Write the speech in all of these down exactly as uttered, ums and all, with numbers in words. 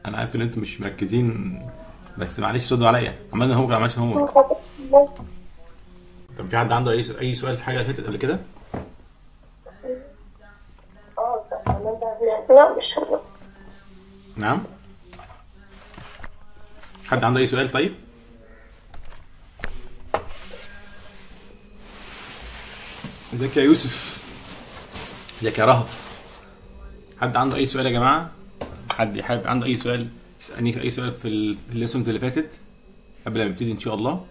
انا عارف ان انتوا مش مركزين، بس معلش ردوا عليا. عملنا هوم ولا ما عملناش هوم؟ طب في حد عنده اي سؤال اي سؤال في حاجه فاتت قبل كده؟ اه لا مش هقدر. نعم. حد عنده اي سؤال؟ طيب ازيك يا يوسف؟ ازيك يا رهف؟ حد عنده اي سؤال يا جماعه؟ حد حابب عنده اي سؤال يسالني في اي سؤال في الليسونز اللي فاتت قبل ما نبتدي ان شاء الله؟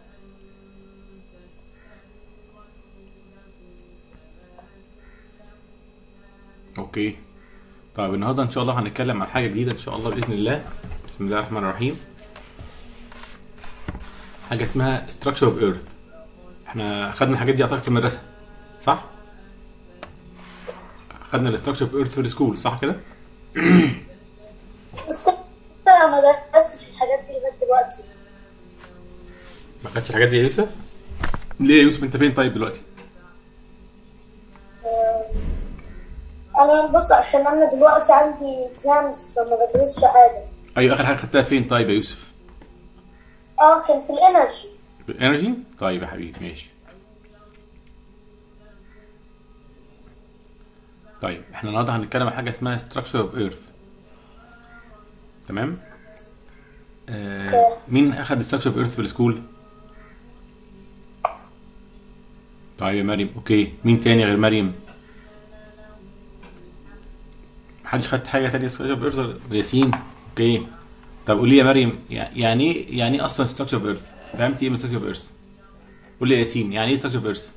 اوكي. طيب النهارده ان شاء الله هنتكلم عن حاجه جديده ان شاء الله باذن الله. بسم الله الرحمن الرحيم. حاجه اسمها structure of earth. احنا خدنا الحاجات دي اعتقد في المدرسه، صح؟ خدنا الاستراكشر اوف ايرث في السكول، صح كده؟ بس انا ما درستش الحاجات دي لغايه دلوقتي. ما خدتش الحاجات دي يا يوسف؟ ليه يا يوسف انت فين طيب دلوقتي؟ انا بص عشان انا دلوقتي عندي اكزامز فما بدرسش حاجه. ايوه اخر حاجه خدتها فين طيب يا يوسف؟ اه كان في الانرجي. في الانرجي؟ طيب يا حبيبي ماشي. طيب احنا النهارده هنتكلم عن حاجه اسمها structure of earth. تمام؟ آه مين اخد structure of earth في السكول؟ طيب يا مريم. اوكي، مين تاني غير مريم؟ محدش خد حاجه تانية structure of earth؟ ياسين. اوكي. طب قولي يا مريم، يعني ايه يعني ايه اصلا structure of earth؟ فهمتي ايه من structure of earth؟ قولي يا ياسين يعني ايه structure of earth؟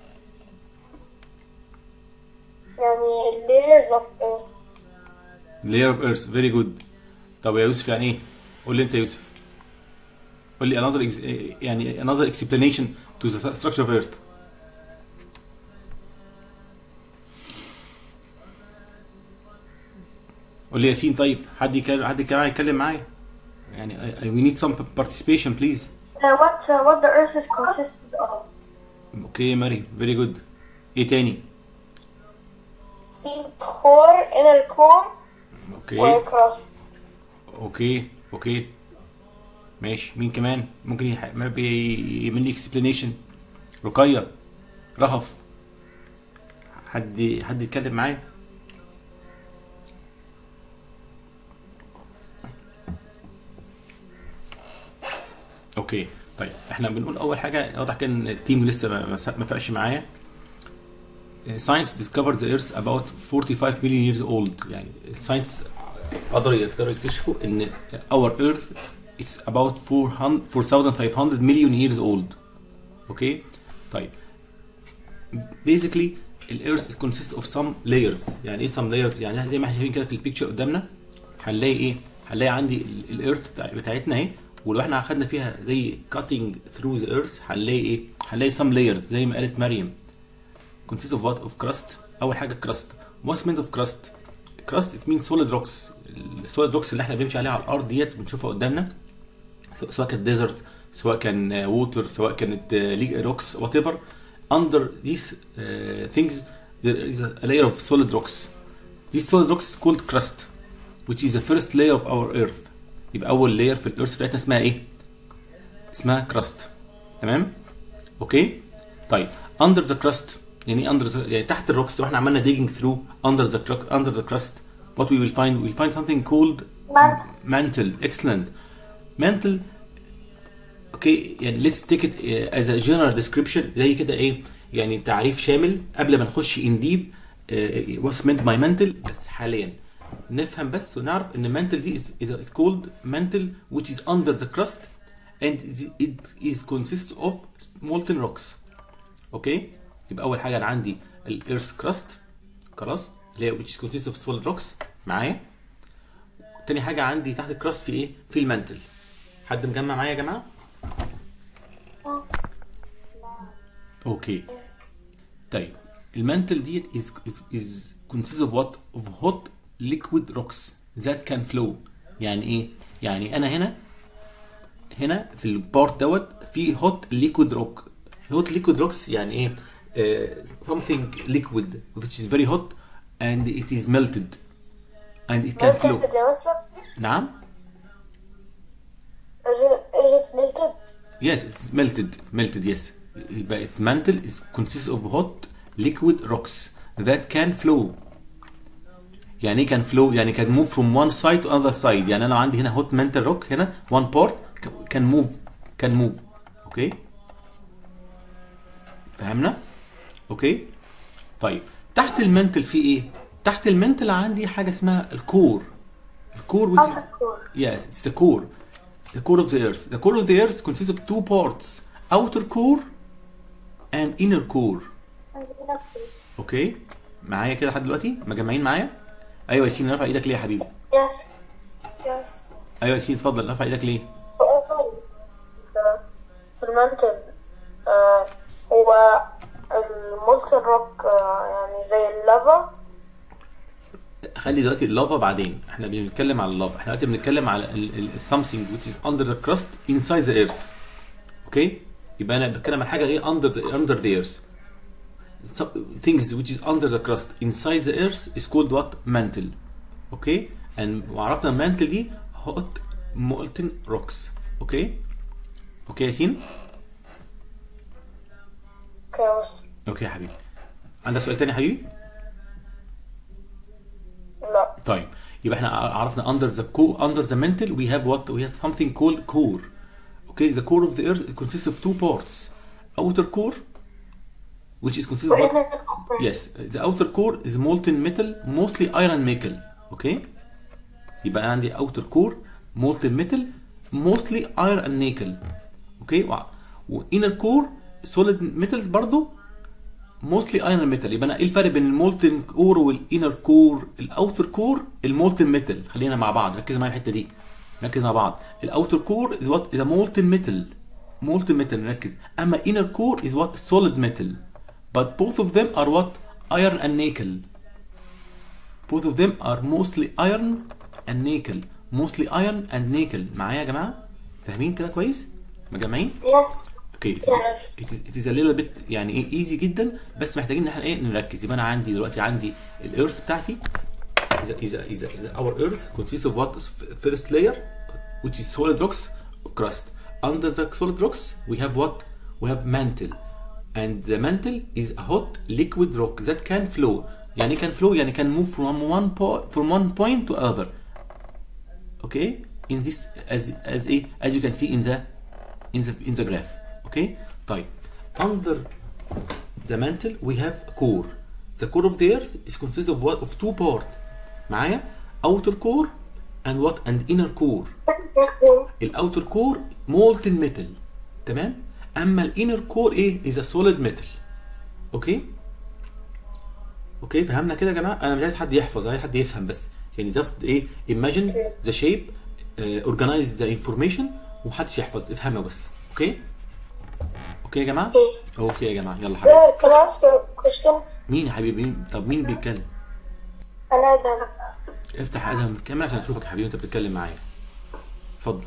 يعني layers of earth. layer of earth. very good. طب يا يوسف يعني ايه؟ قول لي انت يا يوسف. قول لي another ex... يعني another explanation to the structure of earth. قول لي ياسين. طيب حد يكلم حد كمان يتكلم معايا يعني I... I... we need some participation please. Uh, what uh, what the earth is consists of. اوكي ماري very good. ايه تاني؟ في core inner core اوكي وكراست. اوكي اوكي ماشي. مين كمان ممكن يح... يعمل لي explanation؟ رقية، رهف، حد حد يتكلم معايا؟ اوكي. طيب احنا بنقول اول حاجه واضح كان التيم لسه ما ما فاقش معايا. Science discovered the earth about forty-five million years old. يعني الساينس قدروا يقدروا يكتشفوا ان our earth is about four thousand five hundred million years old. اوكي. طيب basically الارث consists of some layers. يعني ايه some layers؟ يعني زي ما احنا شايفين كده في البيكتشر قدامنا هنلاقي ايه؟ هنلاقي عندي الارث بتاعتنا اهي، ولو احنا اخدنا فيها زي cutting through the earth هنلاقي ايه؟ هنلاقي some layers زي ما قالت مريم. consists of what? of crust. اول حاجه crust. what's meant of crust؟ crust it means solid rocks. السوليد روكس اللي احنا بنمشي عليها على الارض ديت بنشوفها قدامنا، سواء كانت ديزرت، سواء كان ووتر، سواء كانت روكس وات ايفر. under these uh, things there is a layer of solid rocks. These solid rocks is called crust which is the first layer of our earth. يبقى اول layer في الارث بتاعتنا اسمها ايه؟ اسمها crust. تمام؟ اوكي. طيب under the crust يعني under the... يعني تحت الروكس لو احنا عملنا digging through under the under the crust what we will find we will find something called mantle. mantle. excellent. mantle. اوكي يعني let's take it as a general description زي كده ايه يعني تعريف شامل قبل ما نخش in deep uh, what's meant by mantle. بس حاليا نفهم بس ونعرف ان mantle دي is, is called mantle which is under the crust and it is consists of molten rocks. اوكي. يبقى اول حاجه انا عندي الارث كراست خلاص اللي هي which consists of solid rocks معايا. تاني حاجه عندي تحت الكراست في ايه؟ في المانتل. حد مجمع معايا يا جماعه؟ اوكي. طيب المانتل ديت is is is consists of what? of hot liquid rocks that can flow. يعني ايه؟ يعني انا هنا هنا في البارت دوت في hot liquid rock. hot liquid rocks يعني ايه؟ Uh, something liquid which is very hot and it is melted and it can flow. melted يا مستر؟ نعم؟ Is it is it melted? Yes, it's melted. Melted, yes. يبقى its mantle is consists of hot liquid rocks that can flow. يعني ايه can flow؟ يعني can move from one side to other side. يعني انا لو عندي هنا hot mantle rock هنا one part can move can move. اوكي؟ فهمنا؟ اوكي؟ طيب تحت المنتل في ايه؟ تحت المنتل عندي حاجة اسمها الكور. الكور which is Outer core. yes, it's the core. The core of the earth. The core of the earth consists of two parts. Outer core and inner core. اوكي؟ معايا كده لحد دلوقتي؟ مجمعين معايا؟ ايوه يا ياسين، رفع ايدك ليه يا حبيبي؟ Yes. Yes. ايوه يا ياسين اتفضل، رفع ايدك ليه؟ في المنتل آه هو المولتن روك آه يعني زي اللافا. خلي دلوقتي اللافا بعدين، احنا بنتكلم على اللافا، احنا دلوقتي بنتكلم على ال ال something which is under the crust inside the earth. اوكي؟ يبقى انا بتكلم عن حاجه ايه under the, under the earth. So, things which is under the crust inside the earth is called what? Mantle. اوكي؟ and وعرفنا mantle دي hot molten rocks. اوكي؟ اوكي يا ياسين؟ اوكي. اوكي يا حبيبي. عندك سؤال تاني يا حبيبي؟ لا. طيب يبقى احنا عرفنا under the core under the mantle we have what? We have something called core. Okay, the core of the earth consists of two parts. Outer core, which is consists of what? Yes, the outer core is molten metal, mostly iron nickel. Okay? يبقى أنا عندي outer core molten metal, mostly iron and nickel. Okay? و inner core solid metals برضو mostly iron metal. يبقى أنا إيه الفرق بين المولتن كور والinner كور؟ الاوتر كور المولتن ميتال. خلينا مع بعض، ركز معايا الحتة دي. نركز مع بعض. الاوتر كور is what is a molten metal. molten metal نركز. اما inner core is what solid metal. But both of them are what? Iron and nickel. Both of them are mostly iron and nickel. Mostly iron and nickel. معايا يا جماعة؟ فاهمين كده كويس؟ مجمعين؟ Yes. اوكي. it is it is a little bit يعني ايه ايزي جدا، بس محتاجين ان احنا ايه نركز. يبقى انا عندي دلوقتي عندي الارث بتاعتي is a, is a, is a, is a, our earth consists of what? First layer which is solid rocks crust. Under the solid rocks we have what? We have mantle. And the mantle is a hot liquid rock that can flow. يعني can flow يعني can move from one point from one point to other. Okay? In this as as a as you can see in the in the in the graph. Okay? طيب under the mantle we have core. The core of the earth is consists of what? Of two parts. معايا outer core and what? And inner core. الاوتر كور molten metal. تمام؟ اما الانر كور ايه؟ is a solid metal. اوكي؟ اوكي فهمنا كده يا جماعه؟ انا مش عايز حد يحفظ، عايز حد يفهم بس. يعني just ايه imagine the shape uh, organize the information ومحدش يحفظ، افهمها بس. اوكي؟ اوكي يا جماعه؟ اوكي يا جماعه يلا حبيبي. Can I ask a question? مين يا حبيبي؟ مين؟ طب مين بيتكلم؟ أنا أدهم. افتح ادهم الكاميرا عشان اشوفك يا حبيبي وانت بتتكلم معايا. اتفضل.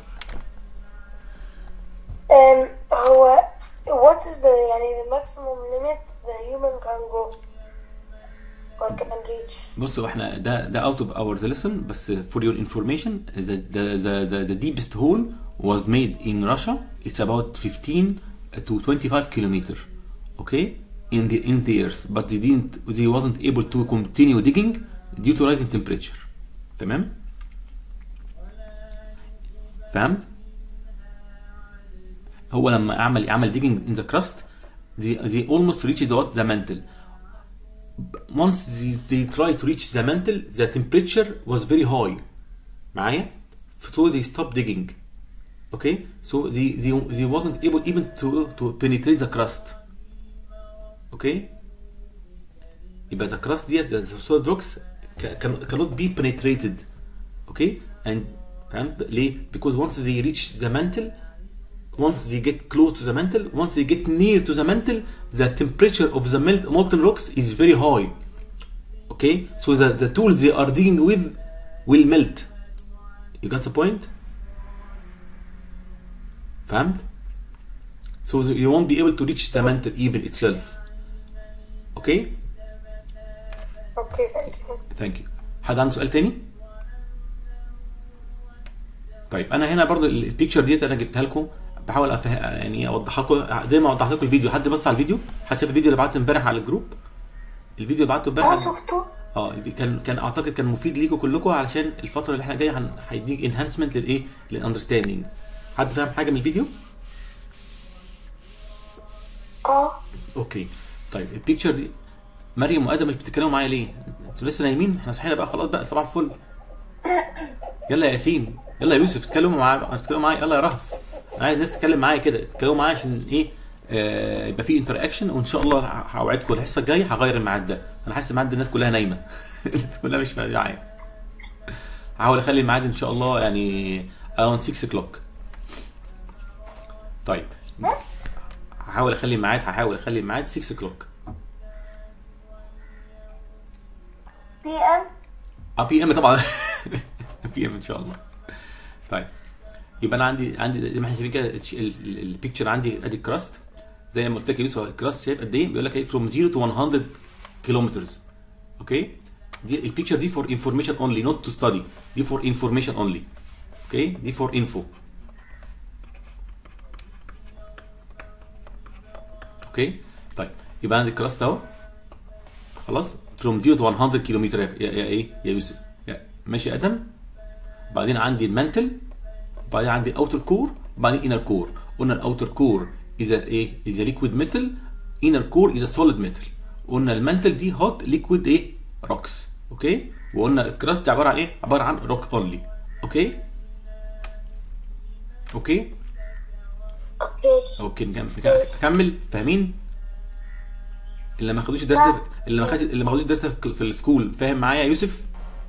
Um, هو what is the يعني the maximum limit the human can go or can reach? بص هو احنا ده ده out of our lesson بس for your information the the the the, the deepest hole was made in Russia. It's about fifteen to twenty-five kilometer. Okay? In the in the earth, but they didn't they wasn't able to continue digging due to rising temperature. تمام؟ فهمت؟ هو لما اعمل عمل digging in the crust they, they almost reached the what? The mantle. Once they, they try to reach the mantle the temperature was very high. معايا؟ So they stopped digging. Okay? So they, they, they wasn't able even to, to penetrate the crust. Okay? يبقى the crust ديت the solid rocks can, cannot be penetrated. Okay? And فهمت ليه؟ Because once they reach the mantle once they get close to the mantle once they get near to the mantle the temperature of the melt, molten rocks is very high. Okay? So the, the tools they are digging with will melt. You got the point? فهمت؟ So you won't be able to reach the mantle even itself. Okay? Okay, thank you. Thank you. حد عنده سؤال تاني؟ طيب انا هنا برضو البيكتشر ديت انا جبتها لكم، بحاول أفه... يعني اوضحها لكم زي ما وضحت لكم الفيديو. حد بص على الفيديو؟ حد شاف الفيديو اللي بعته امبارح على الجروب؟ الفيديو اللي بعته امبارح اه على... شفته. اه كان كان اعتقد كان مفيد ليكم كلكم، علشان الفتره اللي احنا جايه هن... هيديك انهانسمنت للايه، للاندرستاندينج. حد فاهم حاجه من الفيديو؟ اه اوكي. طيب البيكتشر دي، مريم وادم مش بتتكلموا معايا ليه؟ انتوا لسه نايمين؟ احنا صحينا بقى خلاص بقى، صباح الفل. يلا يا ياسين، يلا يا يوسف، اتكلموا معايا، اتكلموا معايا، يلا يا رهف. انا عايز الناس تتكلم معايا كده، اتكلموا معايا عشان ايه؟ آه يبقى في انتر اكشن. وان شاء الله هوعدكم الحصه الجايه هغير الميعاد ده. انا حاسس الميعاد الناس كلها نايمه. الناس كلها مش معايا. هحاول اخلي الميعاد ان شاء الله يعني around ستة o'clock. طيب هحاول اخلي الميعاد هحاول اخلي الميعاد ستة o'clock بي ام. اه بي ام طبعا. بي ام ان شاء الله. طيب يبقى انا عندي عندي زي ما احنا شايفين كده البيكتشر عندي ادي الكراست. زي ما قلت لك يا يوسف الكراست شايف قد ايه؟ بيقول لك ايه from zero to one hundred kilometers. اوكي، دي البيكتشر دي فور انفورميشن اونلي نوت تو ستادي، دي فور انفورميشن اونلي. اوكي، دي فور انفو. اوكي طيب يبقى عندي الكراست اهو خلاص from zero to one hundred كيلومتر. يا, يا ايه يا يوسف؟ يا ماشي يا ادم. بعدين عندي المانتل، بعدين عندي الاوتر كور، بعدين انر كور. قلنا الاوتر كور از ايه؟ از ليكويد ميتال، انر كور از سوليد ميتال. قلنا المانتل دي هوت ليكويد ايه؟ روكس. اوكي، وقلنا الكراست عباره عن ايه؟ عباره عن روك اونلي. اوكي اوكي اوكي اوكي نكمل. نكمل فاهمين؟ اللي ما خدوش الدرس اللي ما خدش اللي ما خدوش الدرس في السكول فاهم معايا يا يوسف؟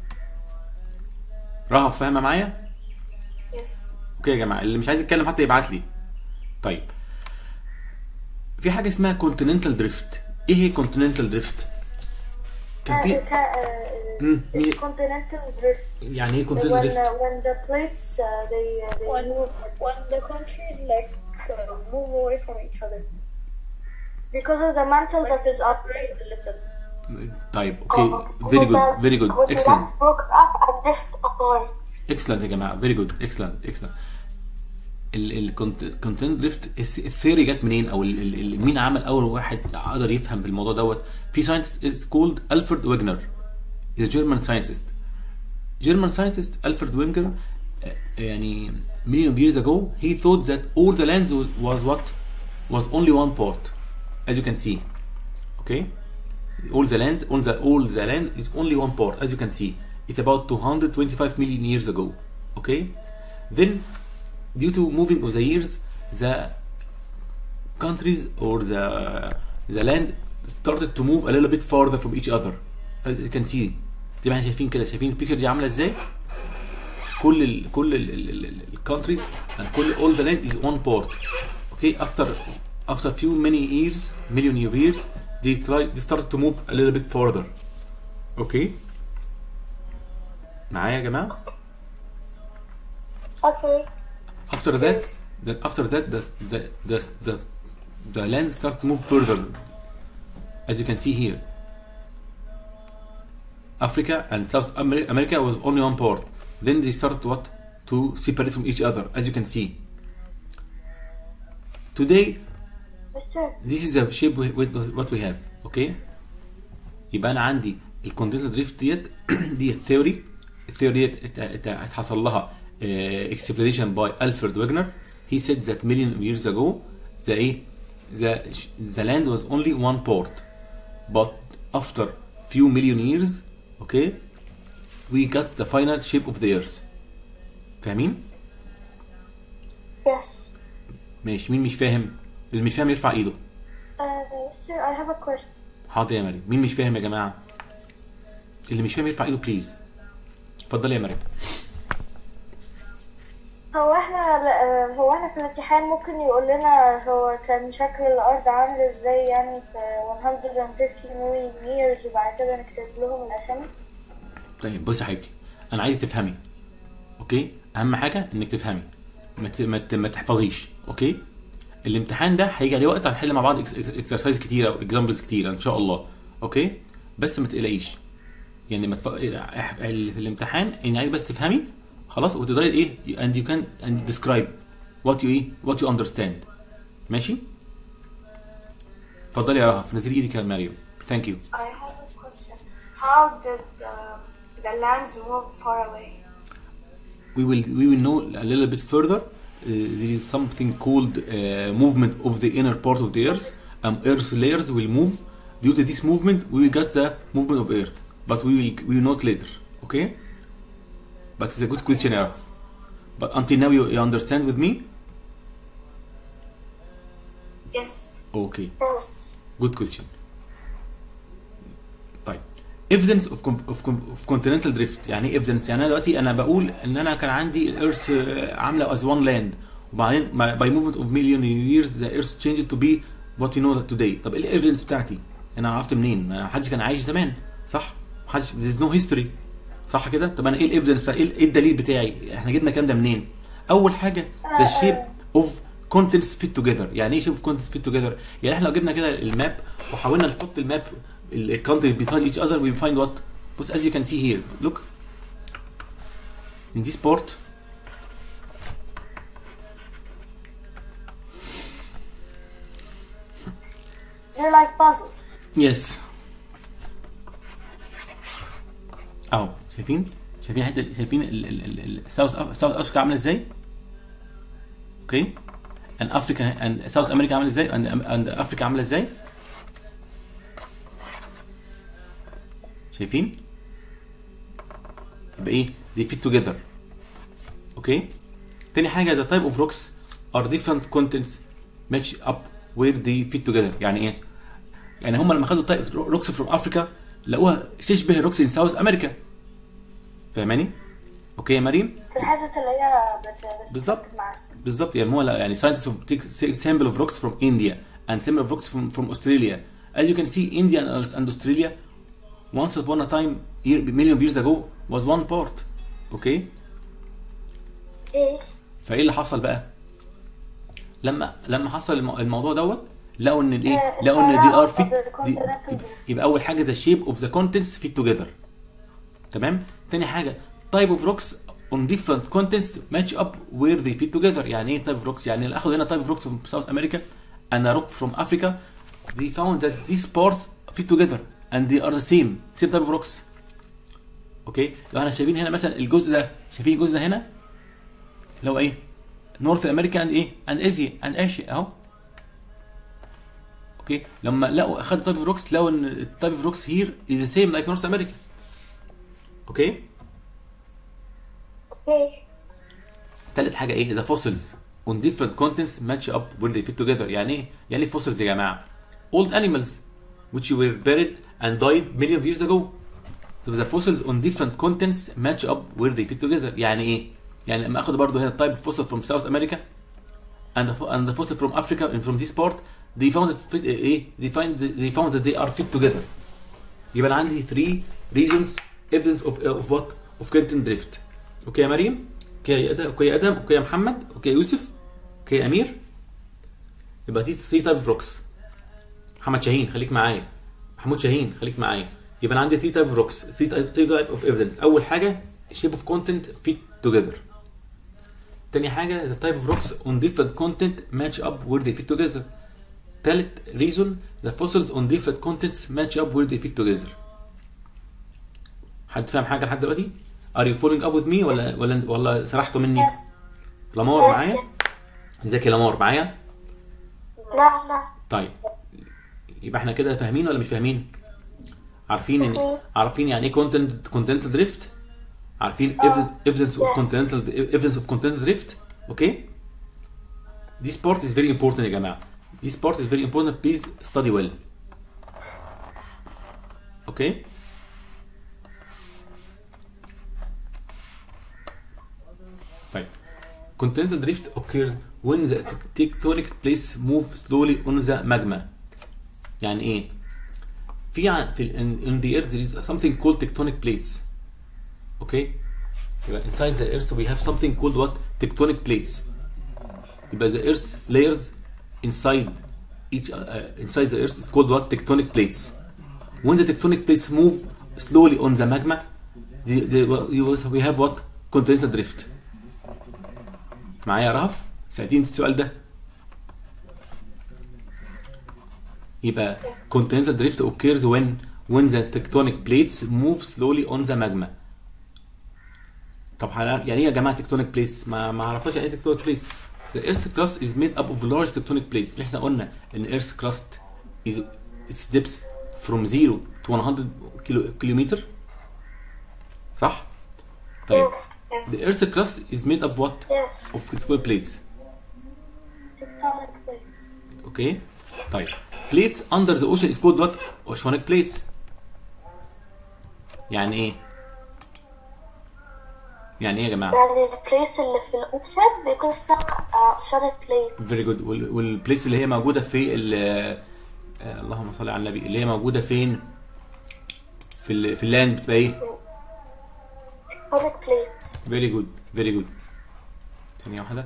رهف فاهمه معايا؟ يس. اوكي يا جماعه، اللي مش عايز يتكلم حتى يبعت لي. طيب في حاجه اسمها كونتيننتال دريفت. ايه هي كونتيننتال دريفت؟ كان في امم continental drift. يعني ايه كونتيننتال when دريفت؟ uh, when the plates uh, they they when move when the countries like uh, move away from each other. because of the mantle that is up. Separate a little. طيب اوكي فيري جود فيري جود when the اكسلنت lands broke up and drift apart. اكسلنت يا جماعه، فيري جود اكسلنت اكسلنت. الكونتيننتال دريفت الثيوري جت منين؟ او ال ال مين عمل اول واحد قدر يفهم في الموضوع دوت؟ في ساينتست از كولد الفرد ويجنر، از جيرمان ساينتست. جيرمان ساينتست الفرد ويجنر يعني million of years ago he thought that all the lands was what was only one part, as you can see. Okay, all the lands all the all the land is only one part, as you can see. It's about two hundred twenty-five million years ago. Okay, then due to moving of the years the countries or the the land started to move a little bit farther from each other, as you can see. زي ما احنا شايفين كده، شايفين البيكتشر دي عامله ازاي؟ كل ال كل الكونتريز and كل all the land is one part. Okay, after after few many years million of years they try they started to move a little bit further. Okay, معايا يا جماعه؟ Okay. After that that after that the the the the, the land start to move further, as you can see here. Africa and South America was only one part. Then they started what to separate from each other, as you can see. Today, Mister this is the shape with with what we have. Okay. يبقى أنا عندي الكونتيننتال دريفت ديت دي الثيوري. الثيوري ديت اتحصل لها uh, explanation by Alfred Wegener. He said that million of years ago the the the land was only one part, but after few million years, okay, we got the final shape of the earth. فاهمين؟ Yes. ماشي، مين مش فاهم؟ اللي مش فاهم يرفع ايده. Uh, sir, I have a question. حاضر يا مريم. مين مش فاهم يا جماعه؟ اللي مش فاهم يرفع ايده بليز. اتفضلي يا مريم. هو احنا ل- هو احنا في الامتحان ممكن يقول لنا هو كان شكل الارض عامل ازاي يعني في one hundred fifty million years وبعد كده نكتب لهم الاسامي. طيب بصي يا حبيبتي، انا عايز تفهمي. اوكي، اهم حاجه انك تفهمي، ما ت- ما ت- ما تحفظيش. اوكي، الامتحان ده هيجي عليه وقت هنحل مع بعض اكسرسايز كتيره او اكزامبلز كتيره ان شاء الله. اوكي، بس ما تقلقيش يعني ما تف... في الامتحان اني عايز بس تفهمي خلاص، وتقدري ايه and you can and describe what you ايه what you understand. ماشي؟ اتفضلي يا رهف، نزلي ايدك يا مريم. Thank you. I have a question. How did uh, the lands move far away? We will we will know a little bit further. Uh, there is something called uh, movement of the inner part of the earth. Um, earth layers will move. Due to this movement, we will get the movement of earth. But we will we will not later. Okay? But it's a good question, Araf. But until now, you, you understand with me? Yes. Okay. Yes. Good question. طيب evidence of of of continental drift. يعني ايه evidence؟ يعني انا دلوقتي انا بقول ان انا كان عندي الارث عامله as one land، وبعدين by movement of million years the earth changed to be what we know today. طب ايه الايفيدنس بتاعتي؟ انا عرفت منين؟ ما حدش كان عايش زمان، صح؟ ما حدش there's no history، صح كده؟ طب انا ايه الايفيدنس بتاعي؟ ايه الدليل بتاعي؟ احنا جبنا الكلام ده منين؟ اول حاجه the shape of contents fit together. يعني ايه shape of contents fit together؟ يعني احنا لو جبنا كده الماب وحاولنا نحط الماب الكونتنت beside each other we find what؟ بص as you can see here look in this part They're like puzzles. yes. اهو شايفين؟ شايفين حته شايفين الساوث ساوث افريكا عامله ازاي؟ اوكي؟ ان افريكا ان ساوث امريكا عامله ازاي؟ اند افريكا عامله ازاي؟ شايفين؟ يبقى ايه؟ they fit together. اوكي؟ تاني حاجه the type of rocks are different contents match up where they fit together. يعني ايه؟ يعني هم لما خدوا روكس فروم افريكا لقوها تشبه روكس ان ساوث امريكا. فاهماني؟ اوكي يا مريم؟ في الحتت اللي هي بت بالظبط بالظبط. يعني هو يعني scientists take sample of rocks from India and sample of rocks from from Australia. As you can see, India and Australia once upon a time million years ago was one part. اوكي؟ ايه؟ فايه اللي حصل بقى؟ لما لما حصل الموضوع دوت لقوا ان الايه؟ لقوا ان دي ار فيت. يبقى اول حاجه ذا شيب اوف ذا كونتنتس فيت توجذر. تمام؟ تاني حاجه تايب اوف روكس اون ديفرنت كونتنتس ماتش اب وير ذي فيت توجذر. يعني ايه تايب اوف روكس؟ يعني اللي اخذ هنا تايب اوف روكس فروم ساوث امريكا and a rock from Africa they found that these parts fit together and they are the same same type of rocks. اوكي؟ لو احنا شايفين هنا مثلا الجزء ده، شايفين الجزء ده هنا اللي هو ايه؟ نورث امريكا اند ايه؟ اند اسيا اند اشيا اهو. اوكي؟ لما لقوا اخدوا تايب اوف روكس لقوا ان التايب اوف روكس هير از ذا سيم لايك نورث امريكا. اوكي؟ اوكي. تالت حاجه ايه؟ ذا فوسلز on different contents match up where they fit together. يعني ايه؟ يعني فوسلز يا جماعه old animals which were buried and died millions of years ago. So the fossils on different contents match up where they fit together. يعني ايه؟ يعني لما اخد برضو هنا type of fossil from South America and the, and the fossil from Africa and from this part they found it fit, ايه؟ they find they found that they are fit together. يبقى انا عندي three reasons evidence of of what of continent drift. اوكي يا مريم؟ اوكي يا ادم؟ اوكي يا ادم؟ اوكي يا محمد؟ اوكي يا يوسف؟ اوكي يا امير؟ يبقى دي three type of rocks. محمد شاهين خليك معايا. محمود شاهين خليك معايا. يبقى انا عندي three type of rocks, three type, three type of evidence. اول حاجه shape of content fit together. تاني حاجه the type of rocks on different content match up where they fit together. تالت reason the fossils on different contents match up where they fit together. حد فاهم حاجه لحد دلوقتي؟ are you following up with me ولا ولا ولا سرحتوا مني؟ Yes. لامار معايا؟ ازيك يا لامار معايا؟ لا لا. طيب يبقى احنا كده فاهمين ولا مش فاهمين؟ عارفين ان عارفين يعني ايه كونتنت كونتنتال دريفت؟ عارفين evidence of continental evidence of continental drift. اوكي؟ This part is very important يا جماعه. This part is very important. Please study well. اوكي؟ طيب continental drift occurs when the tectonic plates move slowly on the magma. يعني ايه؟ في في in the earth there is something called tectonic plates. اوكي؟ يبقى inside the earth we have something called what? Tectonic plates. يبقى the earth layers inside each uh, inside the earth is called what? Tectonic plates. When the tectonic plates move slowly on the magma, the, the, we have what? continental drift. معايا يا رهف؟ سألتيني السؤال ده. يبقى continental drift occurs when when the tectonic plates move slowly on the magma. طب يعني ايه يا جماعه tectonic plates؟ ما ما اعرفش يعني ايه tectonic plates. The earth crust is made up of large tectonic plates. احنا قلنا ان earth crust is its depth from zero to one hundred كيلومتر صح؟ طيب the earth crust is made of what? Yes. of tectonic plates. tectonic plates. اوكي طيب plates under the ocean is called what? oceanic plates. يعني ايه؟ يعني ايه يا جماعه؟ يعني البليس اللي في الاوشن بيكون اسمها oceanic plate. فيري جود. والبليتس اللي هي موجوده في ال آه اللهم صل على النبي اللي هي موجوده فين؟ في ال في اللاند بتبقى ايه؟ tectonic plates. فيري جود فيري جود. ثانيه واحده.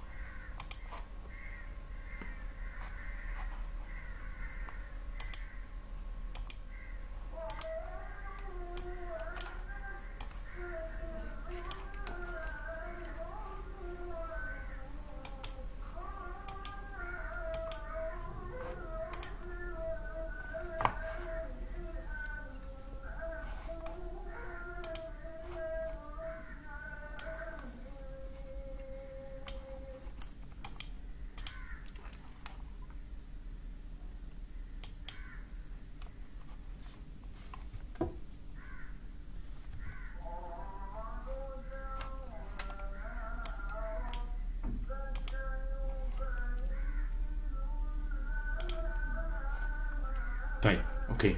طيب اوكي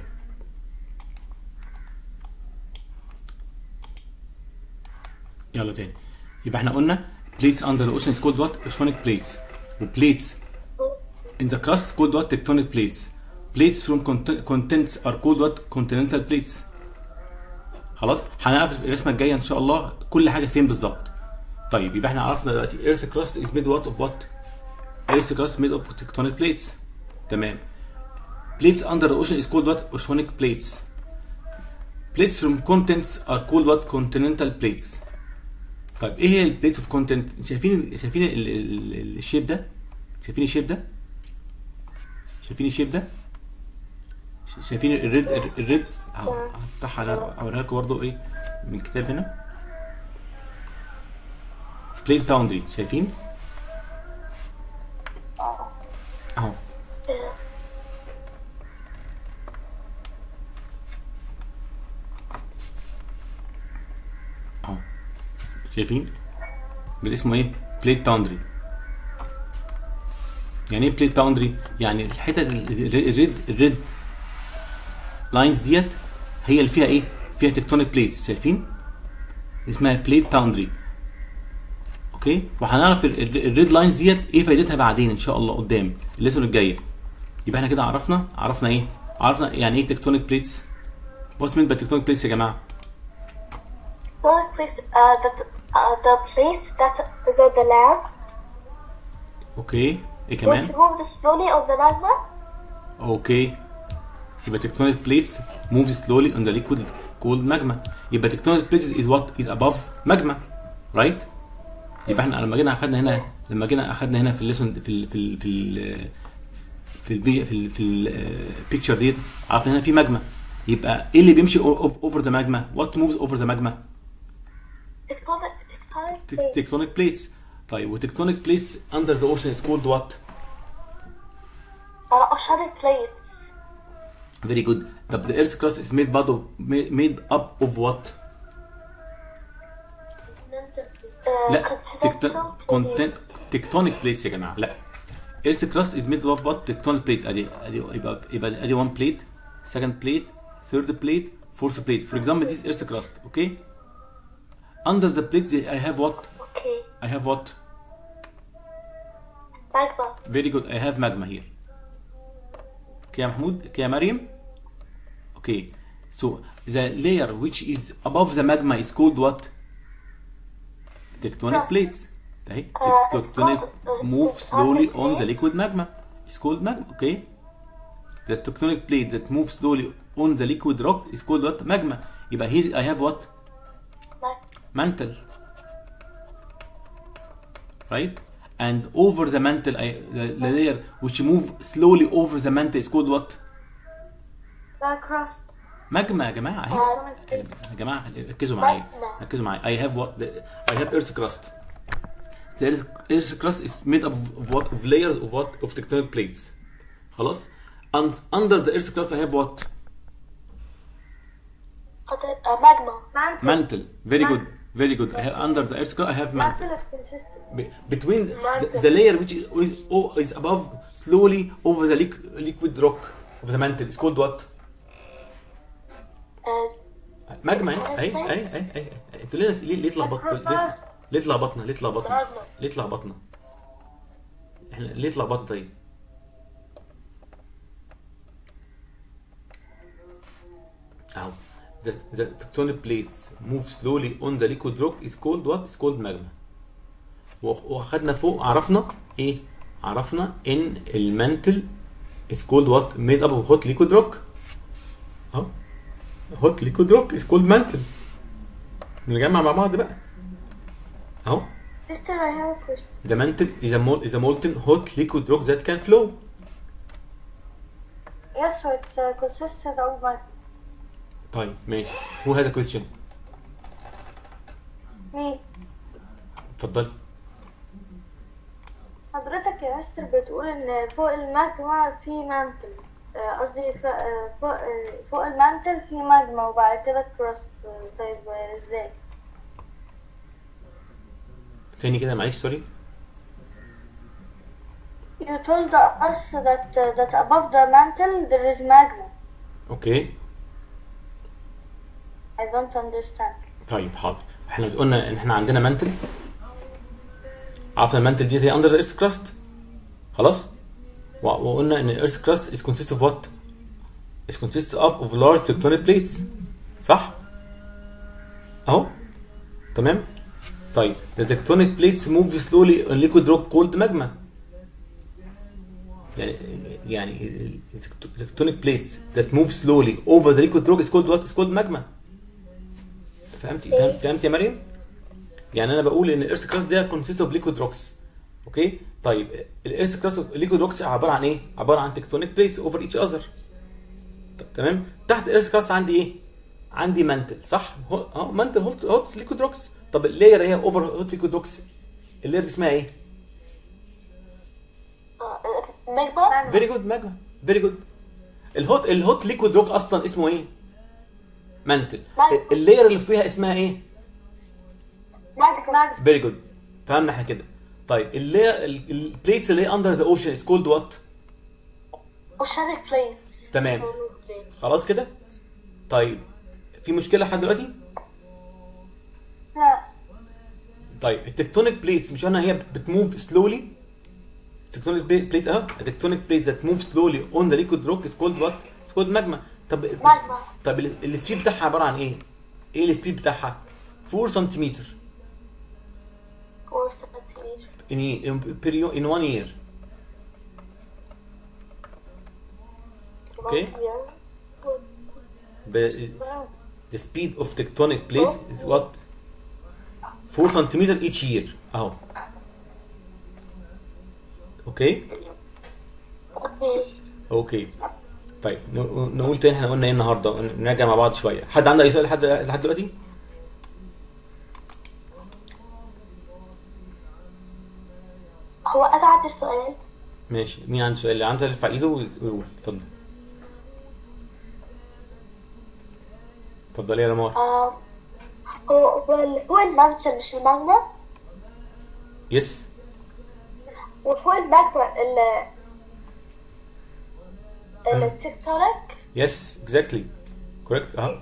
يلا تاني. يبقى احنا قلنا plates under the ocean is called what? oceanic plates. و plates in the crust called what? tectonic plates. plates from contents are called what? continental plates. خلاص هنعرف الرسمه الجايه ان شاء الله كل حاجه فين بالظبط. طيب يبقى احنا عرفنا دلوقتي earth crust is made what of what? earth crust made of tectonic plates. تمام. plates under the ocean is called what? oceanic plates. plates from contents are called what? continental plates. طيب ايه هي البليتس اوف كونتنت؟ شايفين شايفين الشيب ده؟ شايفين الشيب ده؟ شايفين الشيب ده؟ شايفين الريد الريد اهو هفتحها انا اوريها لكم برضه ايه من الكتاب هنا. بليت باوندري شايفين؟ اهو اهو شايفين؟ ده اسمه ايه؟ بليت باوندري. يعني ايه بليت باوندري؟ يعني الحتت الريد الريد لاينز ديت هي اللي فيها ايه؟ فيها تكتونيك بليتس. شايفين؟ اسمها بليت باوندري. اوكي؟ وهنعرف الريد لاينز ديت ايه فايدتها بعدين ان شاء الله قدام الليسون الجايه. يبقى احنا كده عرفنا عرفنا ايه؟ عرفنا يعني ايه تكتونيك بليتس. What's meant by tectonic plates يا جماعه؟ tectonic plates are the uh, the place that is on the land. اوكي ايه كمان؟ Which moves slowly on the magma. اوكي يبقى tectonic plates move slowly on the liquid called magma. يبقى tectonic plates is what is above magma, right؟ يبقى احنا لما جينا اخدنا هنا لما جينا اخدنا هنا في الليسون في ال في ال في ال في ال في ال في البيكتشر ديت عرفنا هنا في ماجما. يبقى ايه اللي بيمشي over the magma؟ What moves over the magma؟ Tectonic tectonic plates. tectonic plates. طيب و tectonic plates under the ocean is called what؟ Uh, oceanic plates. Very good. طب the earth's crust is made up of made up of what؟ Uh, لا continental content plates. tectonic plates يا جماعه. لا earth's crust is made up of what? tectonic plates. ادي ادي يبقى يبقى ادي one plate, second plate, third plate, fourth plate. For example, this earth's crust. Okay. Under the plates I have what? Okay. I have what? Magma. Very good. I have magma here. Okay يا محمود. Okay يا مريم. Okay. So the layer which is above the magma is called what? Tectonic plates. اهي Uh, it's tectonic called, uh, move tectonic slowly on the plates. liquid magma. It's called magma. Okay. The tectonic plate that moves slowly on the liquid rock is called what? Magma. يبقى here I have what? Mag- Mantle. right? And over the mantle, I, the, the layer which move slowly over the mantle is called what? The crust. ماجما يا جماعه اهي. يا جماعه ركزوا معايا ركزوا معايا. I have what? The, I have earth crust. The earth, earth crust is made up of what? Of layers of what? Of tectonic plates. خلاص. And under the earth crust I have what? ماجما. Mantle. Mantle. Very good. Very good. I have under the earth crust I have mantle. Mantle is consistent. Be- between the, the layer which is is, oh, is above slowly over the liq- liquid rock of the mantle is called what? ماجما اهي اهي اهي اهي اهي. انتوا ليه ليه ليه اتلخبطتوا؟ ليه ليه اتلخبطنا؟ ليه اتلخبطنا؟ ليه اتلخبطنا؟ احنا ليه اتلخبطنا طيب؟ اهو. The, the tectonic plates move slowly on the liquid rock is called what? Is called magma. واخدنا فوق عرفنا ايه؟ عرفنا ان المانتل is called what? Made up of hot liquid rock. اهو. hot liquid rock is called mantle. نجمع مع بعض بقى. اهو. Sister, I have a question. The mantle is a mol is a molten hot liquid rock that can flow. Yes, so it's uh, consistent of my طيب ماشي. Who has a question? me. اتفضل. حضرتك يا مستر بتقول ان فوق الماجما في مانتل، قصدي ف- آه، فوق آه، فوق المانتل في ماجما وبعد كده كراست. طيب آه، ازاي؟ تاني كده معلش سوري. You told us that uh, that above the mantle there is magma. اوكي. I don't understand. طيب حاضر. احنا قلنا ان احنا عندنا مانتل. عرفنا المانتل دي هي under the earth crust. خلاص؟ و- وقلنا ان earth crust is consist of what? Is consists of of large tectonic plates. صح؟ اهو. تمام؟ طيب the tectonic plates move slowly on liquid rock called magma. يعني يعني the tectonic plates that move slowly over the liquid rock is called what? Is called magma. فهمتي فهمت فهمتي يا مريم؟ يعني انا بقول ان الارث كراست ده consist of liquid rocks. اوكي؟ طيب الارث كراست liquid rocks عباره عن ايه؟ عباره عن tectonic plates over each other. طب تمام؟ تحت الارث كراست عندي ايه؟ عندي مانتل صح؟ اه مانتل هوت هوت ليكويد روكس. طب اللاير هي اوفر هوت ليكويد روكس. اللاير دي اسمها ايه؟ ماجما. فيري جود ماجما. فيري جود. الهوت الهوت ليكويد روك اصلا اسمه ايه؟ مانتل. اللاير اللي فيها اسمها ايه؟ ماجما. فيري جود. فهمنا احنا كده. طيب اللاير البليتس اللي هي اندر ذا اوشن از كولد وات؟ oceanic plates. تمام. خلاص كده؟ طيب في مشكله لحد دلوقتي؟ لا. طيب التكتونيك بليتس مش انا هي بتموف سلولي؟ التكتونيك بليت اهو التكتونيك بليت ذات موف سلولي اون ذا ليكويد روك از كولد وات؟ از كولد ماجما. طب ماجما. طب ال- السبيد بتاعها عباره عن ايه؟ ايه السبيد بتاعها؟ four سنتيمتر four centimeters. in in period in one year. Okay. One year. The, the speed of tectonic plates is what? four سنتيمتر each year اهو. اوكي؟ Okay. اوكي. طيب ن- نقول تاني احنا قلنا ايه النهارده نراجع مع بعض شويه. حد عنده اي سؤال لحد لحد دلوقتي؟ هو أنا عندي سؤال. ماشي. مين عنده سؤال؟ اللي عنده يرفع ايده ويقول. اتفضل. اتفضلي يا رمار. آه، هو هو فوق المانتل مش الماجما، يس. وفوق الماجما ال التكتونيك. يس اكزاكتلي كوريكت اهو.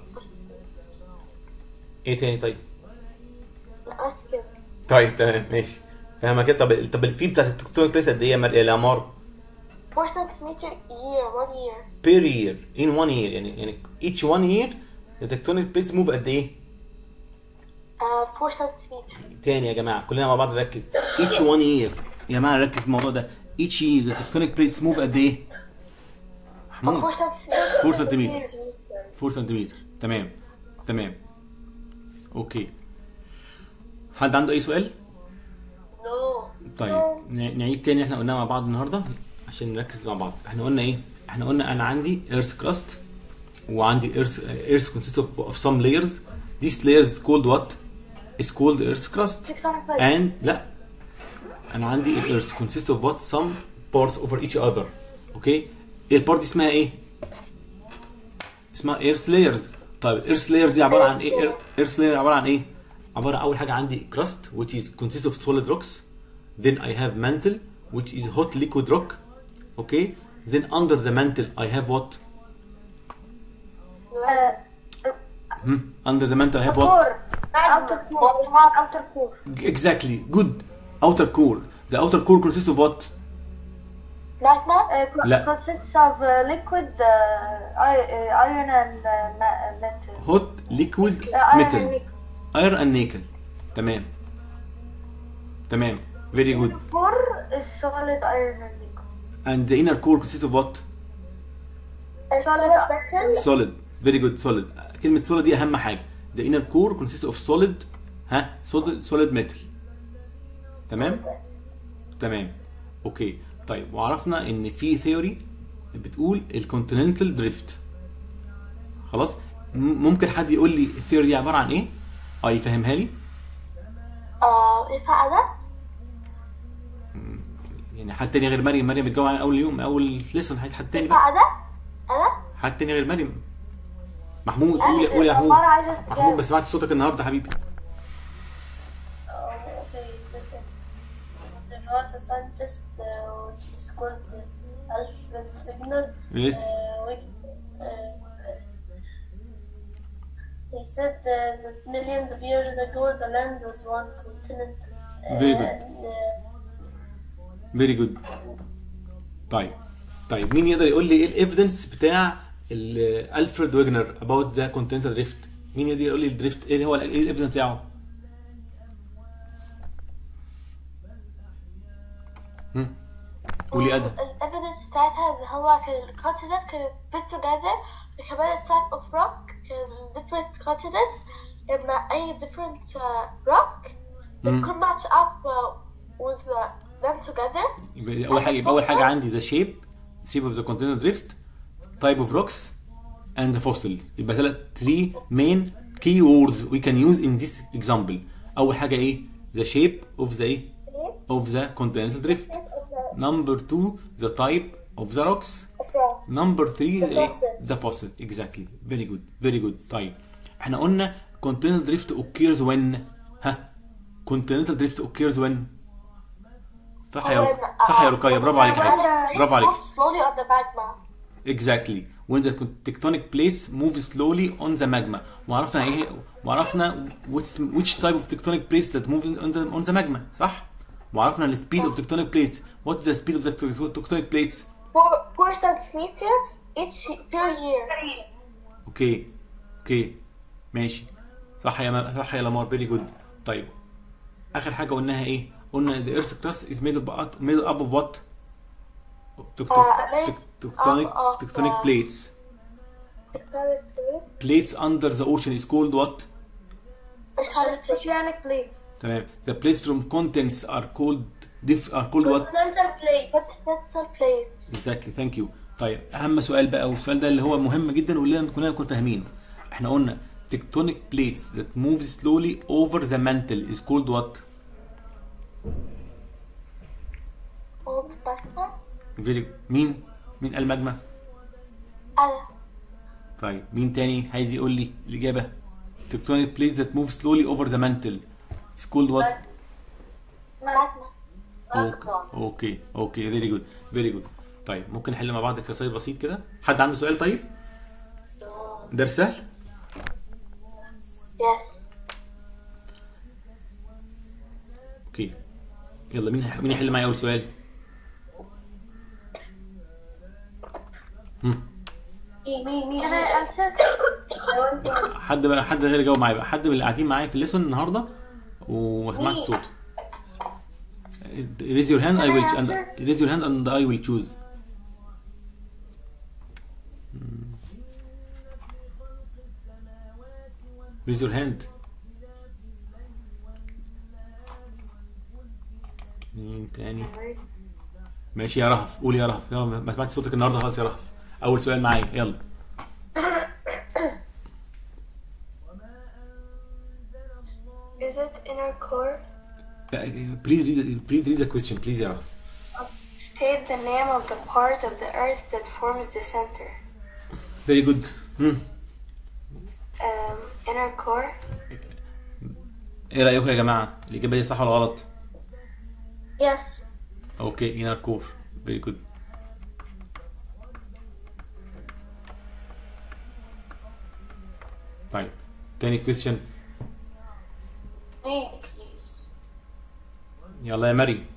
ايه تاني طيب؟ بس كده. طيب تمام ماشي. فاهمه كده. طب طب السبيد بتاعت التكتونيك بليس قد ايه يا مر- يا لامار؟ four centimeter year one year. per year in one year يعني يعني each one year the tectonic plates move قد ايه؟ آه four centimeter. تاني يا جماعه كلنا مع بعض نركز. each one year يا جماعه نركز في الموضوع ده. each year the tectonic plates move قد ايه؟ محمود four centimeter. four سنتيمتر. four سنتيمتر. تمام تمام. اوكي. حد عنده اي سؤال؟ No. طيب ن- نعيد تاني احنا قلناها مع بعض النهارده عشان نركز مع بعض. احنا قلنا ايه؟ احنا قلنا انا عندي ايرث كراست وعندي earth earth consists of, of some layers. These layers is called what? Is called earth crust. tectonic plate. And لا انا عندي ال earth consists of what? Some parts over each other. اوكي؟ البارت دي اسمها ايه؟ اسمها earth layers. طيب earth layers دي عباره عن ايه؟ earth layer عباره عن ايه؟ عباره اول حاجه عندي crust which is consists of solid rocks. Then I have mantle which is hot liquid rock. Okay? Then under the mantle I have what? Hmm. Under the mantle I have what? core. outer core. outer core. Exactly. Good. Outer core. The outer core consists of what? Magma. Uh, لا. consists of uh, liquid uh, i- uh, iron and uh, ma- metal. Hot liquid Uh, iron metal. and nickel. Iron and nickel. تمام. تمام. Very good. Core is solid iron and nickel. And the inner core consists of what? Solid metal. Solid. Very good. Solid. كلمة solid دي أهم حاجة. The inner core consists of solid ها solid solid metal. تمام؟ تمام. اوكي. طيب وعرفنا ان في ثيوري بتقول الكونتيننتال دريفت. خلاص؟ م- ممكن حد يقول لي الثيوري دي عبارة عن ايه؟ اه يفهمها لي؟ اه ايه ده؟ يعني حد تاني غير مريم. مريم بتجاوب على اول يوم اول ليسون. عايز حد تاني بقى. ده؟ انا؟ حد تاني غير مريم. محمود قول قول يا محمود. محمود ما سمعتش صوتك النهارده حبيبي. Oh, okay, listen. There was a scientist uh, which is called uh, Alfred Wegener. Yes. Uh, Weg- uh, he said uh, that millions of years ago the land was one continent. Uh, Very good. and, uh, فيري جود. طيب طيب مين يقدر يقول لي ايه الايفيدنس بتاع ال- الفريد ويجنر about the continental drift؟ مين يقدر يقول لي الدريفت ايه هو ال- ايه الايفيدنس بتاعه؟ هم قولي ادهم. الايفيدنس بتاعتها ان هو كان الكونتيننت كانت put together وكمان type of rock كان different continents لما اي different uh, rock بتكون match up uh, with uh, them together. يبقى اول حاجه يبقى اول حاجه عندي the shape shape of the continental drift type of rocks and the fossils. يبقى ثلاث three main key words we can use in this example. اول حاجه ايه؟ the shape of the ايه؟ of the continental drift. Number two the type of the rocks. Number three the ايه؟ the fossil. Exactly. Very good. Very good. طيب احنا قلنا continental drift occurs when ها continental drift occurs when صح يا رك... صح يا رقية. برافو عليك يا حبيبي. برافو عليك. slowly on the magma. Exactly. When the tectonic plates move slowly on the magma. وعرفنا ايه وعرفنا which which type of tectonic plates that move on the on the magma صح؟ وعرفنا ال speed of tectonic plates. What's the speed of the tectonic plates؟ four four centimeter each per year. اوكي اوكي ماشي صح يا م... صح يا لمار. فيري جود. طيب اخر حاجه قلناها ايه؟ قلنا the earth crust is made up made up of what؟ Tectonic tectonic tectonic plates. Plates under the ocean is called what؟ Oceanic plates. تمام. The plates from continents are called diff are called what؟ continental plate. Continental plates. Exactly. Thank you. طيب اهم سؤال بقى والسؤال ده اللي هو مهم جدا واللي كلنا نكون فاهمينه. احنا قلنا tectonic plates that move slowly over the mantle is called what؟ Old magma. Very مين؟ مين قال ماجما؟ أنا. طيب مين تاني عايز يقول لي الإجابة؟ tectonic plates that move slowly over the mantle is called what؟ magma. اوكي اوكي اوكي فيري جود فيري جود. طيب ممكن نحل مع بعض اكسرسايز بسيط كده؟ حد عنده سؤال طيب؟ درس سهل؟ Yes. اوكي يلا مين مين يحل معايا أول سؤال؟ هم. Me, me, me. Can I answer? I want to. حد بقى حد غير يجاوب معايا بقى. حد من اللي قاعدين معايا في الليسون النهارده وما سمعتش صوته. Raise your hand. I will and raise your hand and I will choose. Raise your hand. اثنين تاني. ماشي يا رهف، قولي يا رهف. يلا ما سمعتش صوتك النهارده خالص يا رهف. اول سؤال معايا يلا. Is it inner core? Please read please read the question please يا رهف. State the name of the part of the earth that forms the center. Very good. Hmm. Um, inner core. ايه رأيكم يا جماعة؟ الإجابة دي صح ولا غلط؟ Yes. اوكي inner core. Very good. طيب تاني question. Me, please. يلا يا مريم.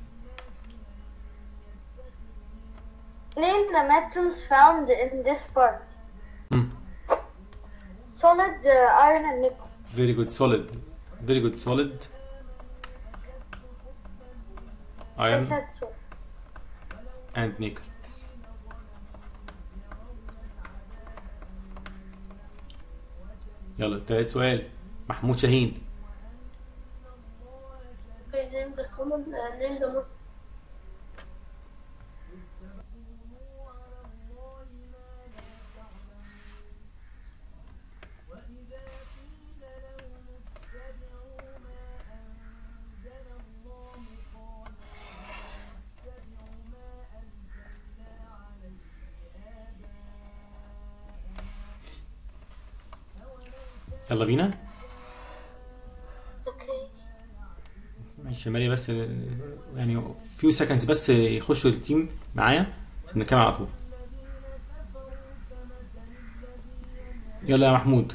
Name the metals found in this part. Hmm. Solid, uh, iron and nickel. Very good. Solid. Very good. Solid. I Iron said so. and nickel. يلا تالت سؤال. محمود شاهين. Okay, name the common, uh, name the most. يلا بينا. Okay. ماشي يا مريم بس يعني few seconds بس يخشوا التيم معايا عشان نكمل على طول. يلا يا محمود.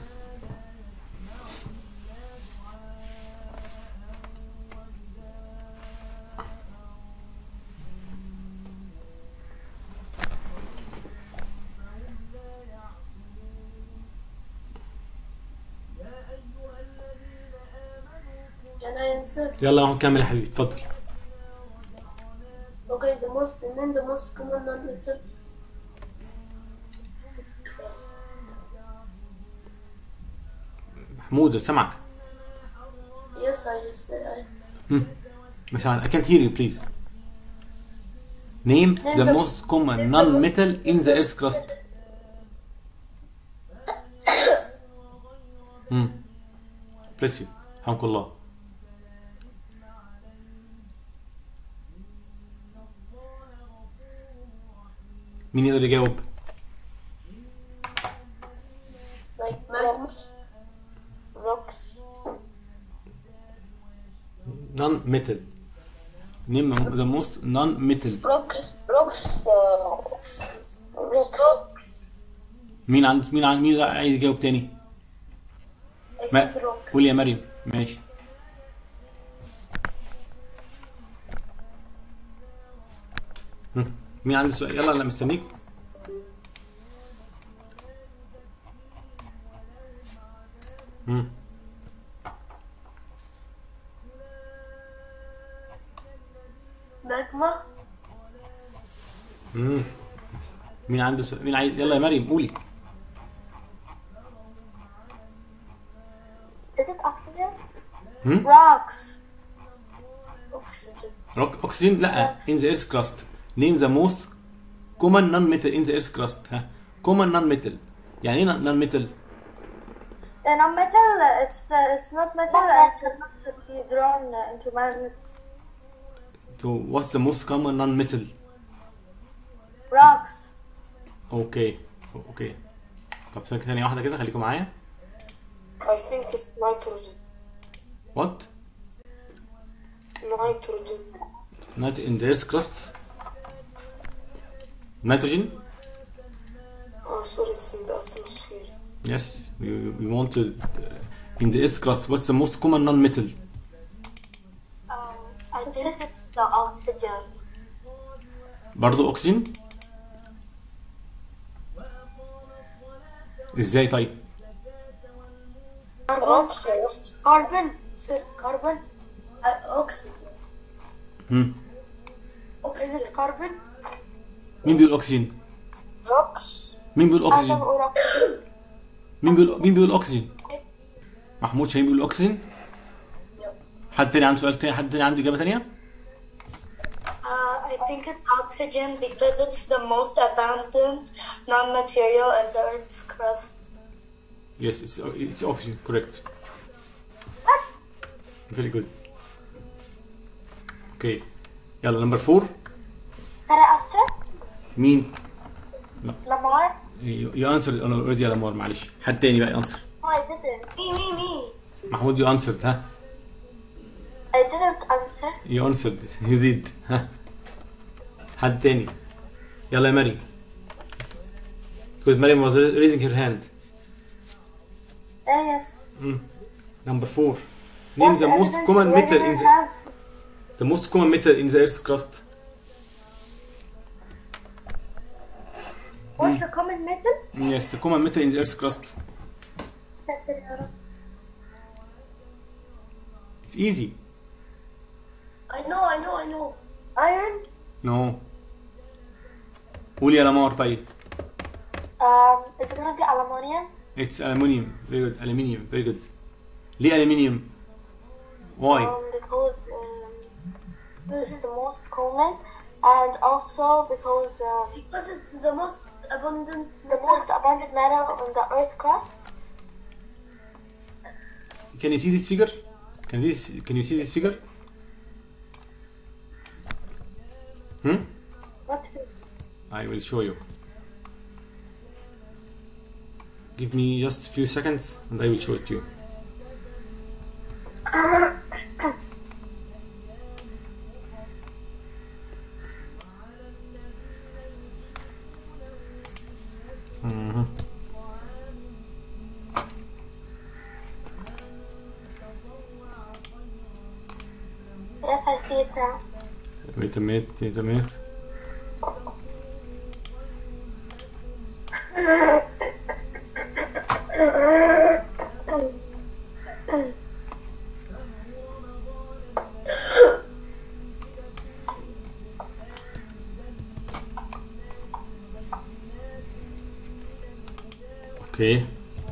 Can I answer? يلا يا محمود كمل يا حبيبي اتفضل. Okay, the most, name the most common non-metal. محمود سامعك. Yes, I just said I. هم. مش عارف. I can't hear you please. Name the most common non-metal in the earth's crust. Hmm. Bless you. حمك الله. مين يقدر يجاوب؟ Like magma. Rocks. Non-metal. Name the most non-metal. Rocks. Rocks. Uh, rocks. مين عنده مين عنده مين عايز يجاوب تاني؟ I ما said rocks. قول يا مريم. ماشي. هم. مين عنده سؤال؟ يلا انا مستنيك. هم. Magma. هم. مين عنده سؤال؟ مين عايز؟ يلا يا مريم قولي. Is it oxygen? هم؟ Rocks. Oxygen. روك اوكسجين لا in the earth crust. Name the most common non-metal in the earth crust. ها common non-metal يعني ايه non-metal؟ Uh, non-metal, uh, it's uh, it's not metal and it cannot be drawn uh, into magnets. So what's the most common non-metal؟ Rocks. اوكي اوكي. طب ثانية ثانية واحدة كده خليكم معايا. I think it's nitrogen. What؟ Nitrogen. Not in the earth crust. Nitrogen? Oh, sorry, it's in the atmosphere. Yes. We, we want to uh, in the earth crust. What's the most common non-metal? Um, I think it's the oxygen. برضو أكسجين؟ إزاي طيب؟ Rocks. Carbon. Sir, carbon. Uh, oxygen. هم. Is it carbon? مين بيقول أكسجين؟ Rocks. مين بيقول I أكسجين؟ have oxygen. مين بيقول مين بيقول أكسجين؟ محمود شاهين بيقول أكسجين؟ حد تاني عنده سؤال تاني؟ حد تاني عنده إجابة تانية؟ I think it's oxygen because it's the most abundant non-material in the Earth's crust. Yes, it's it's oxygen, correct. Very good. Okay. يلا number four. Can I answer? مين؟ Lamar? You, you answered already يا لمار معلش. حد تاني بقى answer. No, I didn't. Me, me, me. محمود you answered ها؟ I didn't answer. You answered. You did. ها؟ حد تاني. يلا يا مريم. Because Mariam was raising her hand. Uh, yes. Mm. Number four. Name the most common metal in the the most common metal in the Earth's crust. What's a common metal? Yes, the common metal in the Earth's crust. It's easy. I know, I know, I know. Iron? No. قول يا لمار طيب. Um, is it gonna be aluminum? It's aluminium. Very good. Aluminium. Very good. ليه aluminium? Why? Um, because um, this is the most common, and also because um, Because it's the most abundant. the most abundant metal on the Earth crust. Can you see this figure? Can this can you see this figure? Hmm? What? I will show you. Give me just a few seconds and I will show it to you. Mhm. Yes, I see it now. Wait a minute, wait a minute. Okay.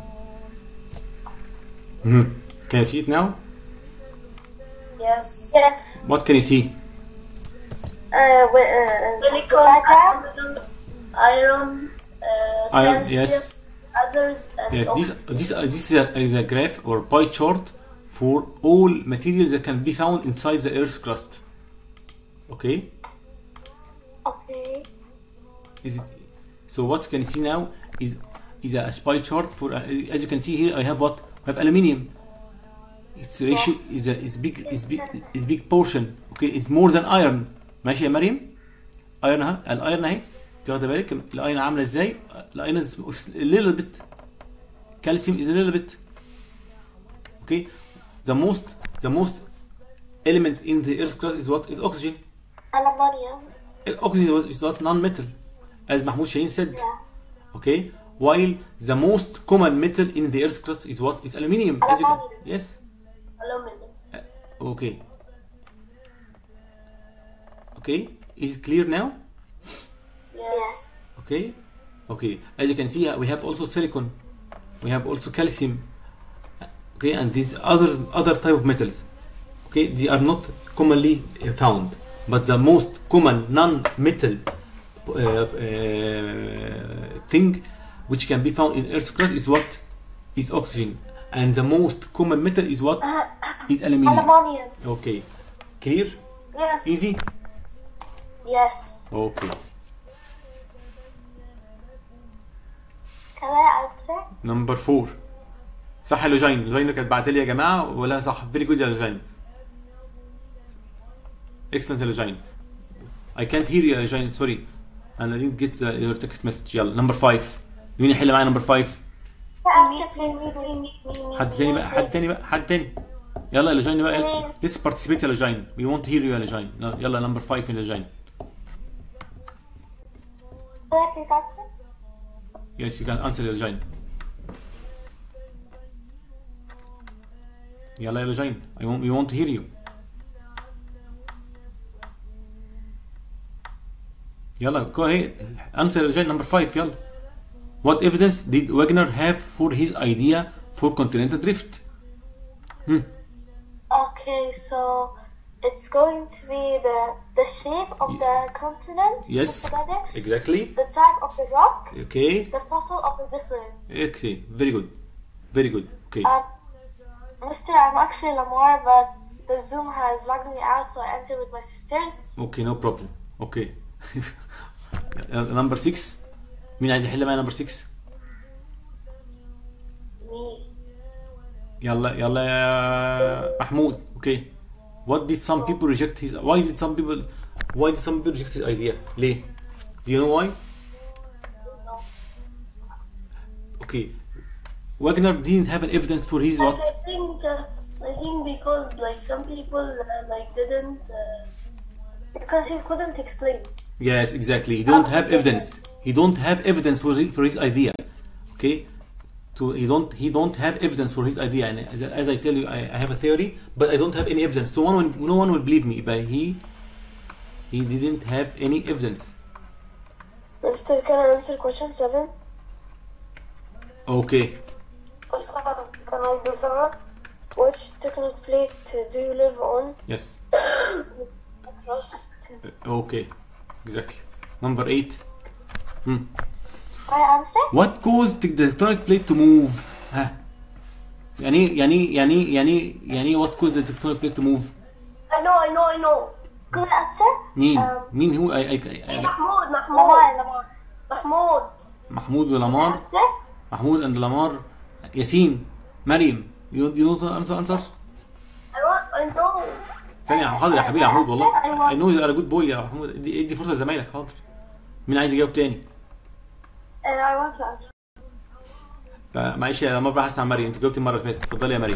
Hmm. Can you see it now? Yes. Yes. What can you see? Uh, with, uh, Silicon, diagram? aluminum, iron, uh, Iron, calcium, yes. others, and Yes, this oxygen. this uh, this is a, is a graph or pie chart for all materials that can be found inside the Earth's crust. Okay. Okay. Is it? So what you can see now is is a pie chart for uh, as you can see here. I have what? I have aluminium. Its ratio is a is big is big is big portion. Okay, it's more than iron. ماشي يا مريم؟ ايرون اهي الايرون اهي. انت واخده بالك الايرون عامله ازاي؟ الايرون a little bit. Calcium is a little bit. Okay, the most the most element in the Earth's crust is what? Is oxygen. Aluminum. Oxygen was, is not non-metal, as Mahmoud Shaheen said. Yeah. Okay, while the most common metal in the Earth's crust is what? Is aluminium. As you can, Aluminum. yes. Aluminum. Uh, okay. Okay, is it clear now? Yes. Okay, okay. As you can see, we have also silicon, we have also calcium. Okay, and these other other type of metals. Okay, they are not commonly uh, found, but the most common non-metal uh, uh, thing which can be found in Earth's crust is what? Is oxygen, and the most common metal is what? Is aluminium. Aluminum. Okay, clear? Yes. Easy? Yes. Okay. Can I answer? نمبر فور. صح يا لوجين؟ لوجين كانت بعت لي يا جماعه ولا صح؟ فيري جود يا لوجين. اكسلنت يا لوجين. I can't hear you يا لوجين سوري. انا didn't get the, your text message. يلا نمبر فايف. مين يحل معايا نمبر فايف؟ حد تاني بقى حد تاني بقى حد تاني. يلا يا لوجين بقى let's participate يا لوجين. We want to hear you يا لوجين. يلا نمبر فايف يا لوجين. Can I please answer? Yes, you can answer يا لوجين. يلا يا لوجين. I want we want to hear you. يلا go ahead. Answer يا لوجين number five يلا. What evidence did Wegener have for his idea for continental drift? Hmm. Okay, so it's going to be the the shape of the continents Yes, together, exactly. the type of the rock, Okay, the fossil of the different. okay, very good, very good. Okay, Um, Mister, I'm actually Lamar, but the Zoom has logged me out, so I entered with my sisters. okay, no problem. Okay. Number six. مين عايز يحل معايا number six؟ Me. يلا يلا يا محمود. Okay. What did some people reject his? Why did some people? Why did some people reject his idea? ليه؟ Do you know why? No. Okay. Wagner didn't have an evidence for his what? Like I think, uh, I think because like some people uh, like didn't. Uh, because he couldn't explain. Yes, exactly. He don't have evidence. He don't have evidence for his, for his idea. Okay. To he don't he don't have evidence for his idea. And as, as I tell you, I, I have a theory, but I don't have any evidence. So one will, no one will believe me. But he he didn't have any evidence. Mister, can I answer question seven? Okay. Can I do seven? Which tectonic plate do you live on? Yes. Crust. Okay. Exactly. Number eight. Hmm. My answer? What caused the tectonic plate to move? ها. يعني يعني يعني يعني يعني what caused the tectonic plate to move? I know, I know, I know. Good answer? مين؟ Um, مين هو؟ I, I, I, محمود, Lamar, محمود, Lamar. محمود. محمود ولامار. Answer? محمود and لامار. ياسين. مريم. You, you know the answer answers? I want, I know. ثانية حاضر يا حبيبي يا محمود والله. أيوة. I know you are a good boy يا محمود. ادي ادي فرصة لزمايلك حاضر. مين عايز يجاوب تاني؟ Uh, I want to answer. طيب، معلش يا لامار بقى هسمع مريم. انت جاوبتي المرة اللي فاتت. اتفضلي يا مريم.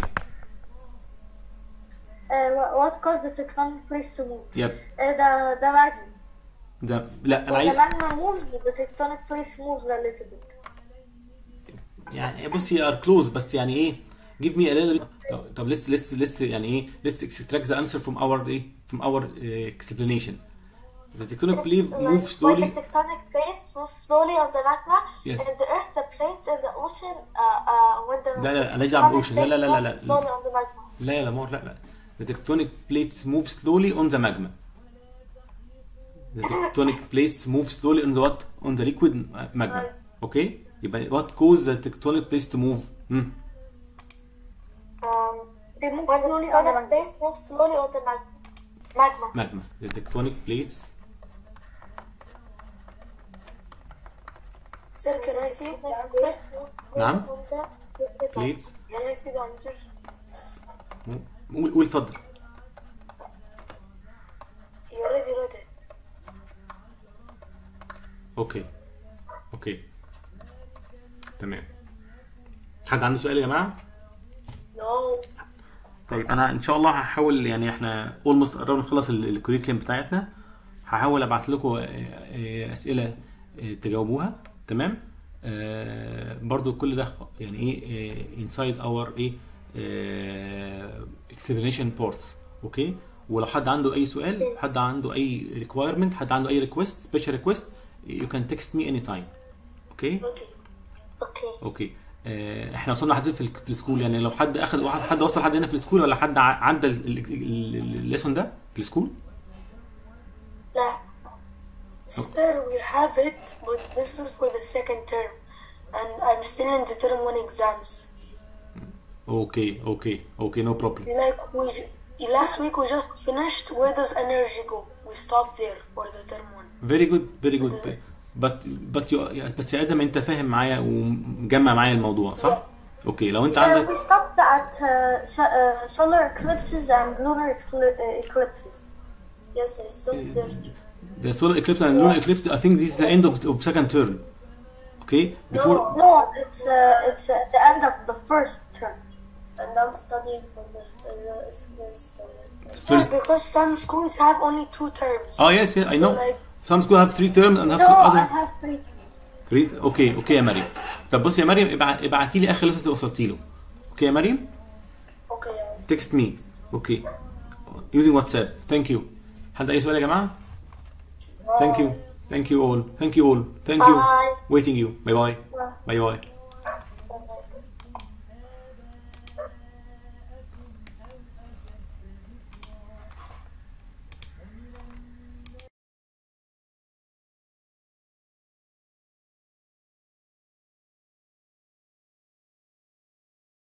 Uh, what, what caused the tectonic plates to move? يب. Uh, the the magma. ده لا انا When عايز the magma moves, the tectonic plates moves a little bit. يعني بصي ار كلوز بس يعني ايه give me a little bit طب let's let's let's يعني ايه let's extract the answer from our ايه from our uh, explanation. The tectonic plate move When slowly. the tectonic plates move slowly on the magma, Yes. and the earth, the plates in the ocean, uh, uh, when the لا لا انا دعوه tectonic بالاوشن. لا لا لا لا plates لا move slowly on the magma. لا يا لامار لا لا. The tectonic plates move slowly on the magma. The tectonic plates move slowly on the what? On the liquid magma. Okay? يبقى what caused the tectonic plates to move? Hmm. Um, they move when the slowly on the tectonic magma. plates move slowly on the mag- magma. Magma. The tectonic plates. Sir, can I see the answer? نعم. On the liquid magma. Plates. Can I see the answer? قول قول اتفضل. You already read it. اوكي. اوكي. تمام. حد عنده سؤال يا جماعه؟ No. طيب انا ان شاء الله هحاول يعني احنا اولموست قربنا نخلص الكوريكلم بتاعتنا. هحاول ابعت لكم اسئله تجاوبوها تمام. آه برضو كل ده يعني ايه انسايد اور ايه اكسبلانيشن بورتس. اوكي. ولو حد عنده اي سؤال حد عنده اي ريكوايرمنت حد عنده اي ريكويست سبيشال ريكويست يو كان تكست مي اني تايم. اوكي. Okay. اوكي. آه، احنا وصلنا لحد في, ال- في السكول يعني لو حد اخذ واحد حد وصل حد هنا في السكول ولا حد ع- عدى الليسون ده في السكول. لا. Sir, we have it, but this is for the second term, and I'm still in the term one exams. اوكي اوكي اوكي نو بروبلم. Like we j- last week we just finished. Where does energy go? We stopped there for the term one. فيري جود فيري جود بت بت بس يا ادم انت فاهم معايا ومجمع معايا الموضوع صح؟ اوكي لو انت Uh, عندك we stopped at uh, sh- uh, solar eclipses and lunar excli- uh, eclipses. Yes, I stopped there. the solar eclipse and lunar eclipse I think this is the end of of second term. Okay before No, it's uh, it's uh, the end of the first term. And I'm studying for the uh, first term. first. Yeah, because some schools have only two terms. Oh yes yes I So know. like, Some school have three terms and have No, some I other have three terms. three. اوكي اوكي يا مريم. طب بصي يا مريم ابعتي لي اخر لسه وصلتي له. اوكي يا مريم. Okay. yeah. text me. اوكي. using WhatsApp. Thank you. حد اي سؤال يا جماعه؟ Thank you. Thank you all. Thank you all. Thank you. Bye. Waiting you. Bye bye. Bye. Bye bye.